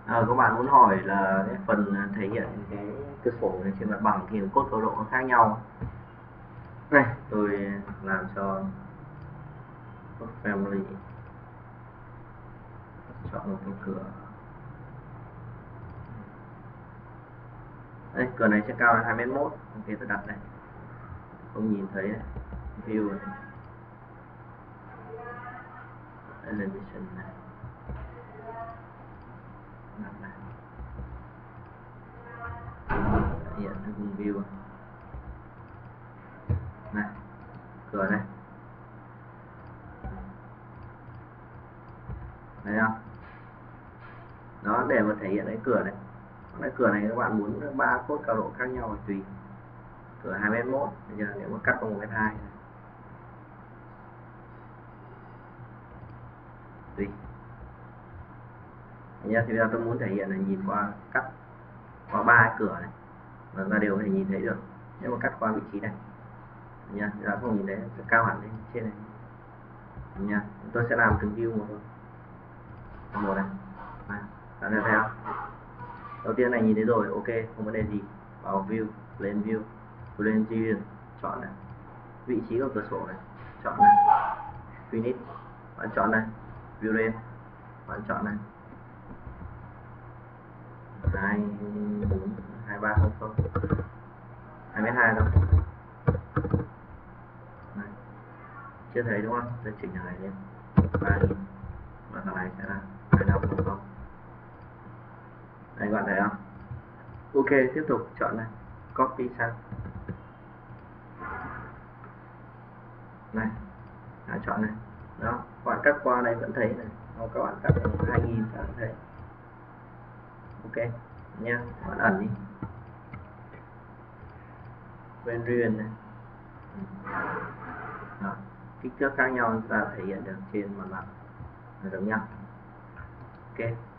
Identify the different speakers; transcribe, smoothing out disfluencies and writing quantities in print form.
Speaker 1: Các bạn muốn hỏi là cái phần thể hiện cái cửa sổ này trên mặt bằng thì cốt cấu độ nó khác nhau. Đây, tôi làm cho code family, chọn một cái cửa. Đây, cửa này sẽ cao là 2,1 m. Ok, tôi đặt này, không nhìn thấy này. View này, elevation này, đặt này, hiện cái vùng view này, cửa này, thấy không? Đó, để mà thể hiện cái cửa này. Cái cửa này các bạn muốn 3 cốt cao độ khác nhau thì tùy. Cửa 2,1 m. Bây giờ nếu mà cắt vào 1,2 m tùy. Nhá, thì bây giờ tôi muốn thể hiện là nhìn qua cắt qua 3 cái cửa này và ta đều có thể nhìn thấy được. Nếu mà cắt qua vị trí này nha, đã không nhìn thấy, sẽ cao hẳn lên trên này nha. Tôi sẽ làm từng view một thôi. Một này, các bạn thấy không? Đầu tiên này nhìn thấy rồi, ok, không vấn đề gì. Vào view, lên view, lên region, chọn này, vị trí của cửa sổ này, chọn này, finish, bạn chọn này, view lên, bạn chọn này, 2300, 2,2 m đâu. Này, chưa thấy đúng không? Tôi chỉnh này lên 3000 và thằng này sẽ là 2500. Đây, các bạn thấy không? Ok, tiếp tục chọn này, copy sang này, chọn này, đó, các bạn cắt qua đây vẫn thấy này, các bạn cắt 2000 sẽ thấy. Ok nha, bạn ẩn đi bên riêng này. Đó, kích thước khác nhau chúng ta thể hiện được trên màn hình giống nhau. Ok.